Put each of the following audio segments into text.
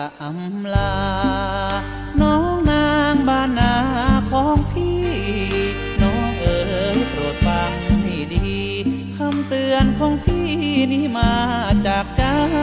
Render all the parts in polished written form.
อำลาน้องนางบ้านนาของพี่น้องเอ๋ยโปรดฟังให้ดีคำเตือนของพี่นี้มาจากใจ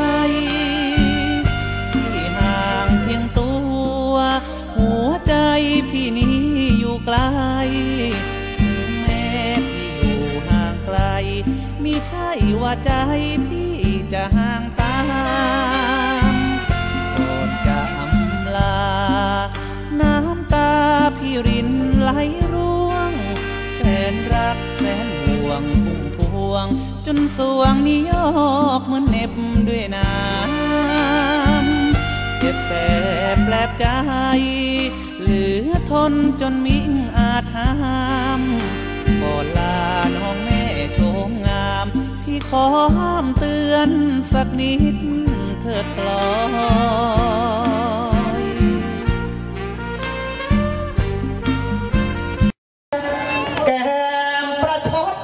พี่ห่างเพียงตัวหัวใจพี่นี้อยู่ไกลแม้พี่อยู่ห่างไกลมิใช่ว่าใจพี่จะห่างตามก่อนจะอำลาน้ำตาพี่รินไหลร่วงแสนรักแสนห่วงพุ่งพวงจนสวงนี้ยอกเหมือนเหน็บด้วยน้ำเจ็บแสบแปลบใจเหลือทนจนมิ่งอาจห้ามก่อนลาน้องแม่โฉมงามพี่ขอห้ามเตือนสักนิดเถิดปลอยแก้มประชด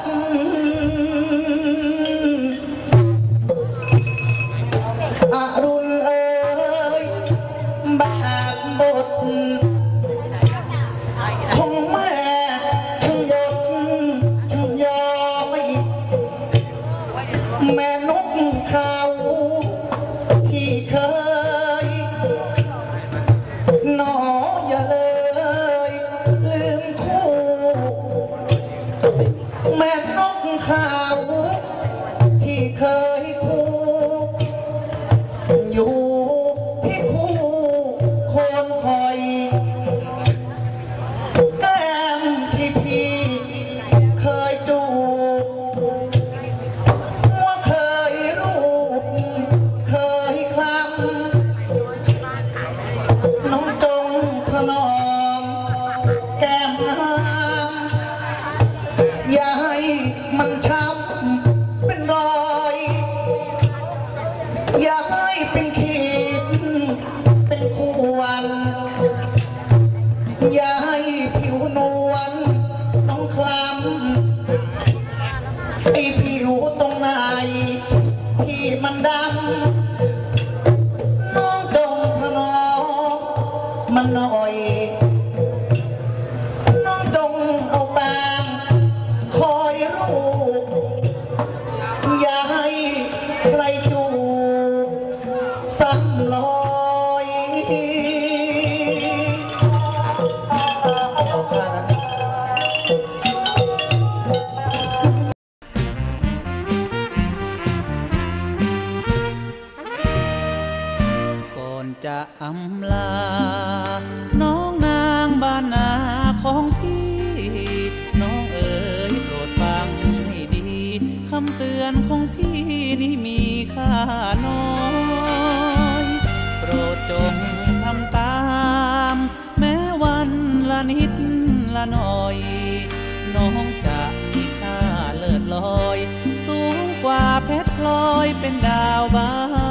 อรุณเอ่ยบากบทของแม่ช่างหยดช่างย้อยแม่นกเขาที่เคยหนออย่าเลยลืมคู่แม่นกเขาที่เคยคู่อยู่ที่คู่โคนคอยแก้มที่พี่เคยจูบหัวเคยรูปเคยคลำน้องจงถนอมแก้มน้ำอย่าให้มันช้ำเป็นรอยอย่าให้เป็นขีดเป็นข่วนอย่าให้ผิวนวลต้องคล้ำไอ้ผิวตรงไหนที่มันดำน้องจงถนอมมันหน่อยน้องจงเอาแป้งคอยรูปอย่าให้ใครจูบซ้ำลอยเอาค่ะก่อนจะอำลาน้องนางบ้านนาของพี่น้องเอ๋ยโปรดฟังให้ดีคำเตือนของพี่นี้มีค่าน้อยโปรดจงทำตามแม้วันละนิดละหน่อยน้องจะมีค่าเลิศลอยสูงกว่าเพชรพลอยเป็นดาวบาน